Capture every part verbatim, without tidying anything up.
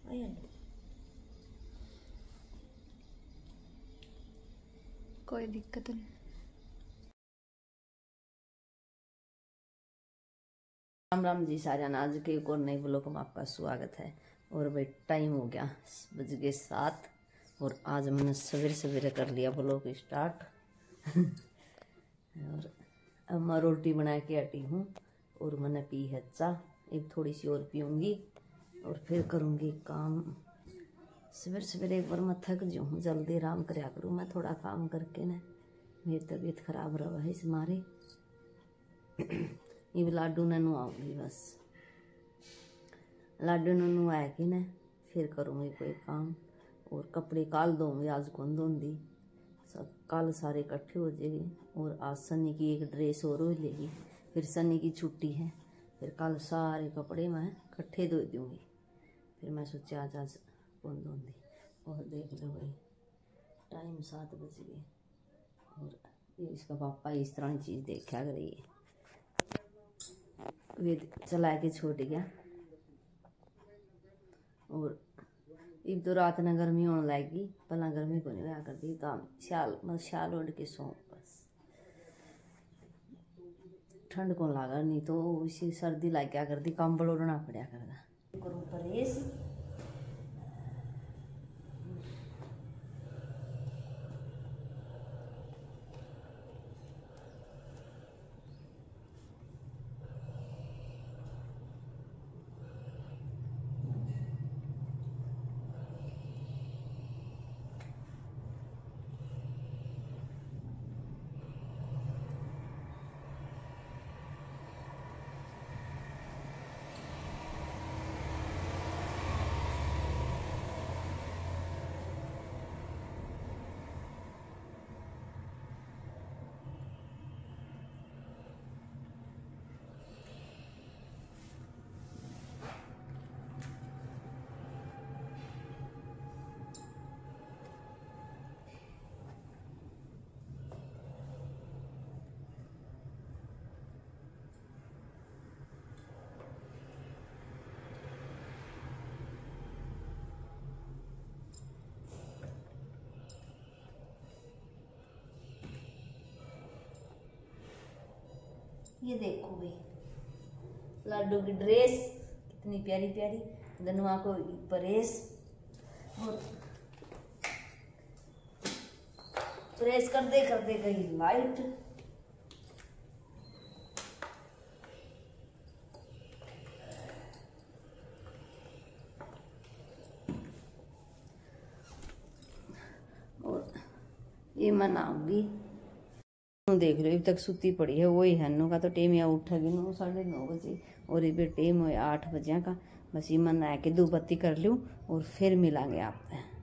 कोई दिक्कत नहीं। राम राम जी सारे, आज के एक और नए ब्लॉग में आपका स्वागत है। और भाई टाइम हो गया, बज गए सात और आज मैंने सवेरे सवेरे कर लिया ब्लॉग स्टार्ट। और अब मैं रोटी बना के हटी हूँ और मैंने पी है चाय, एक थोड़ी सी और पीऊँगी और फिर करूँगी काम। सवेरे सवेरे एक बार मैं थक जाऊँ, जल्दी आराम कराया करूँ मैं थोड़ा काम करके ना, मेरी तबीयत खराब रहा है इस मारे। ये लाडू ने नुआऊंगी, बस लाडू ने नुआ के ना फिर करूँगी कोई काम। और कपड़े काल दूँगी, आज कौन दूँगी, सब कल सारे इकट्ठे हो जाएंगे। और आज सनी की एक ड्रेस और हो लेगी, फिर सनी की छुट्टी है, फिर कल सारे कपड़े मैं इकट्ठे धो दूँगी। फिर मैं सोचा आज आज कौन दूँगी। और देख लो भाई टाइम सात बज गए और ये इसका पापा इस तरह की चीज़ देखा कर रही है, वे चला के छोड़ गया। और एक तो रात न गर्मी होने लगेगी, पहला गर्मी को नहीं होया करती, तो शाल मतलब शाल ओढ़ के सो, बस ठंड को लागा, नहीं तो उसी सर्दी लग गया करती, कंबल ओढ़ना पड़ा करता। करूँ परहेज। ये देखो भाई लाडू की ड्रेस कितनी प्यारी प्यारी, धनुआ को प्रेस। और प्रेस करते करते गई लाइट। और ये मनाऊंगी, देख लो अभी तक सुती पड़ी है। वही हन्नू का तो टेम या उठेगी नौ साढ़े नौ बजे और ये टेम हो आठ बजे का। बस ये मन आया कि दो बत्ती कर लूँ और फिर मिलांगे आप।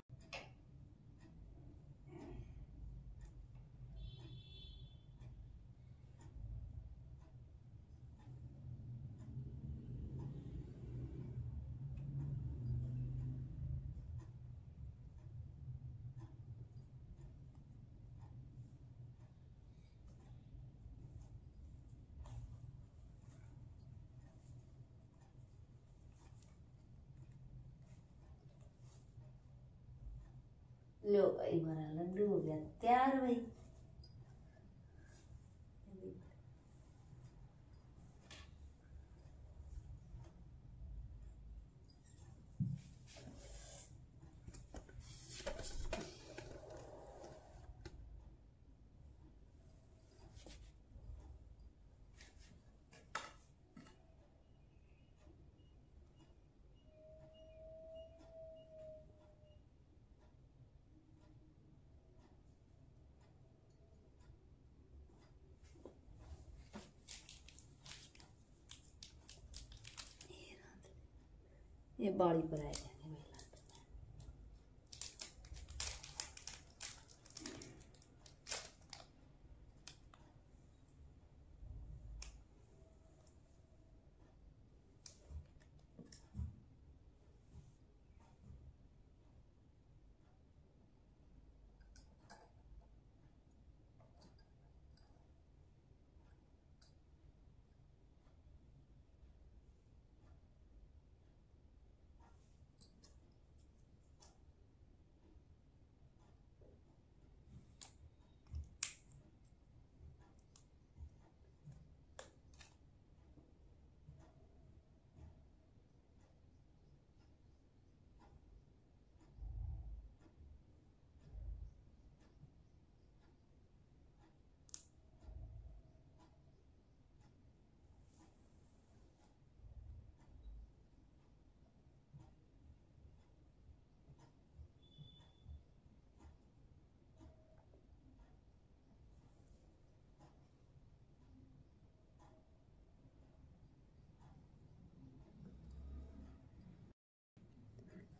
लो भाई हमारा लड्डू हो गया तैयार भाई। ये बाड़ी पर आए जाएंगे मेला।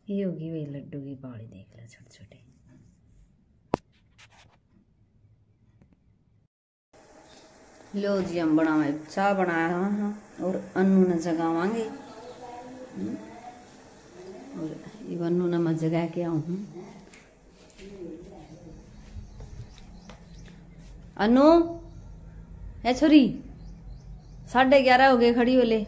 ये होगी वही लड्डू की पहाड़ी, देख लो छोटे छोटे। लो जी हम बनावे चाह बनाया हाँ और अनु ने जगावांगे और ये अनु ने मैं जगा के आऊँ हूँ। अनु है छोरी, साढ़े ग्यारह हो गए, खड़ी हो ले।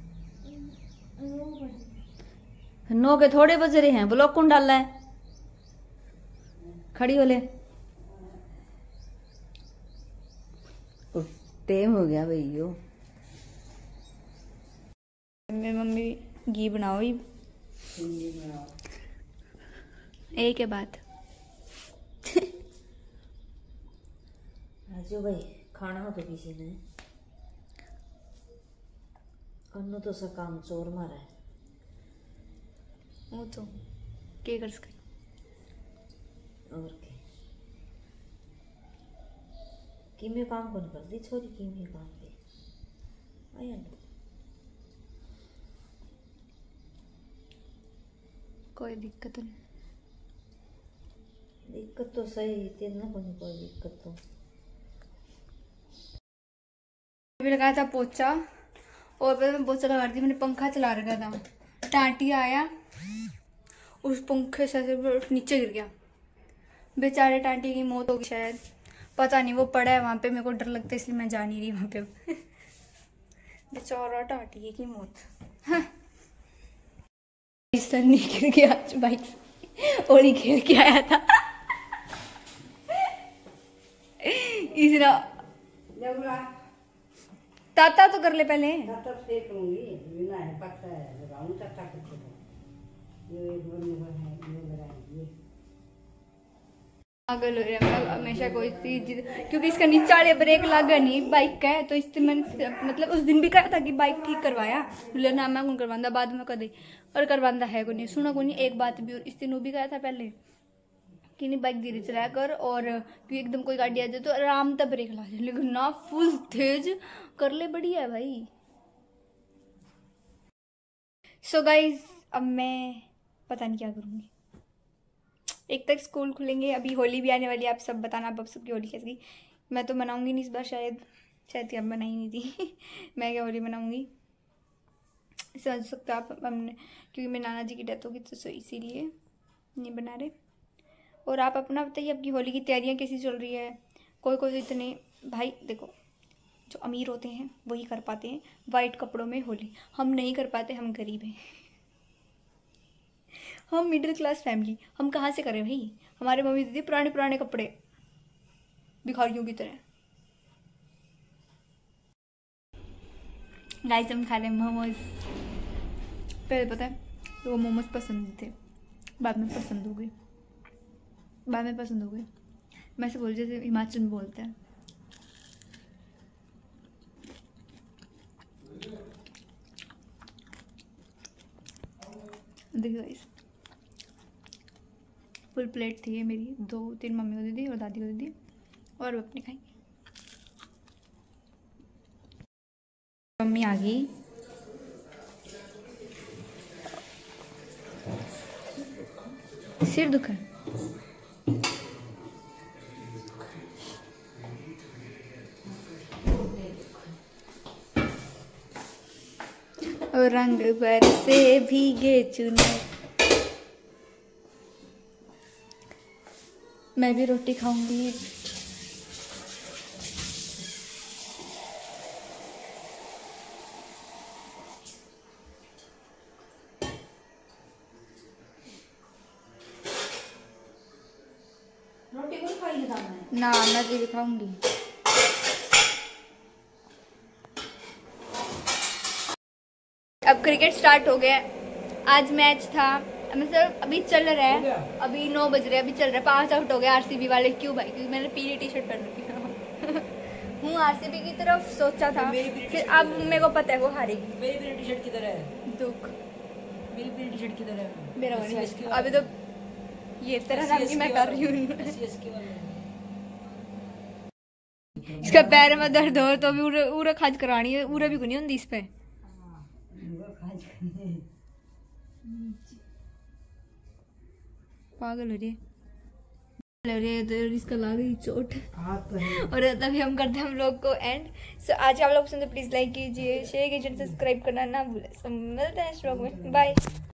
नौ के थोड़े बज रहे हैं, ब्लॉक कौन डाला है, खड़ी हो ले। टाइम हो गया भैया। मेरी मम्मी घी बनाओ ही एक के बाद। आजो भाई खाना हो तो किसी ने, अनु तो सा काम चोर मारा है। वो तो क्या कर सके और क्या किमे काम कौन कर दी छोरी, किमे काम पे आया ना। कोई दिक्कत नहीं, दिक्कत तो सही तेरे ना कोई कोई दिक्कत तो। अभी लगाया था पोचा और फिर मैं पोचा लगा रही थी, मैंने पंखा चला रखा था, टाटी आया उस पंखे से नीचे गिर गया, बेचारे टाटी की मौत होगी शायद, पता नहीं। वो पड़ा है वहां पे, मेरे को डर लगता है इसलिए मैं जा नहीं रही वहां पे। बेचारा टाटी की मौत। हाँ। सन्नी गिर गया आज बाइक से, ओली खेल के आया था। इसरा ताता तो कर ले पहले। पागल हो रहा है हमेशा कोई चीज, क्योंकि इसका नीचे वाले ब्रेक लगा नहीं बाइक का है, तो इससे मैंने मतलब उस दिन भी कहा था कि बाइक ठीक करवाया, ना मैं कौन करवांदा बाद में कदे और करवांदा है को नहीं, सुना को नहीं एक बात भी। और इस दिन वो भी कहा था पहले कि नहीं बाइक धीरे चलाया कर, और एकदम कोई गाड़ी आ जाए तो आराम तक ब्रेक ला दे, लेकिन ना फुल तेज कर ले, बढ़िया है भाई। सो गाइज अब मैं पता नहीं क्या करूँगी, एक तक स्कूल खुलेंगे, अभी होली भी आने वाली है, आप सब बताना आप सबकी होली कैसी गई। मैं तो मनाऊंगी नहीं इस बार, शायद शायद क्या बनाई नहीं थी। मैं क्या होली मनाऊंगी समझ सकते हो आप, हमने क्योंकि मेरे नाना जी की डेथ होगी तो इसीलिए नहीं बना रहे। और आप अपना बताइए आपकी होली की तैयारियां कैसी चल रही है। कोई कोई इतने भाई देखो जो अमीर होते हैं वही कर पाते हैं वाइट कपड़ों में होली, हम नहीं कर पाते, हम गरीब हैं, हम मिडिल क्लास फैमिली, हम कहाँ से करें भाई। हमारे मम्मी दीदी पुराने पुराने कपड़े भिखारियों की तरह। गाइस हम खा रहे मोमोज, पहले पता है तो वो मोमोज पसंद थे, बाद में पसंद हो गए, बाद में पसंद हो गए। मैं से बोल जैसे हिमाचल में बोलते हैं। देखिए गाइस फुल प्लेट थी ये मेरी, दो तीन मम्मी को दे दी और दादी को दे दी और अपनी खाई। मम्मी आ गई, सिर दुख है। और रंग बरसे भीगे चुनर, मैं भी रोटी खाऊंगी। रोटी को खाई लेता मैं ना मैं भी खाऊंगी। अब क्रिकेट स्टार्ट हो गया, आज मैच था, मतलब अभी चल रहा है, अभी नौ बज रहे हैं, अभी चल रहा है, पांच आउट हो गए आरसीबी वाले। क्यों भाई? क्योंकि मैंने पीली टी शर्ट पहन रखी हूँ आरसीबी की तरफ सोचा था, फिर अब मेरे को पता है वो हारेगी। मेरी पीली टी शर्ट की तरह है, दुख मेरी पीली टी शर्ट की तरह है। मेरा वाली अभी तो ये तरह नाम की मैं कर रही हूँ। इसका पैर में दर्द हो तो भी उरे उरे खाज करवानी है, उरे भी नहीं होती इस पे। पागल हो रही है हो रही है तो इसका ला गई चोट। हाँ तो है। और तभी हम करते हैं हम लोग को एंड। सो आज आप लोग पसंद प्लीज लाइक कीजिए, शेयर कीजिए, सब्सक्राइब करना ना भूलें। सो मिलते हैं नेक्स्ट व्लॉग में, बाय।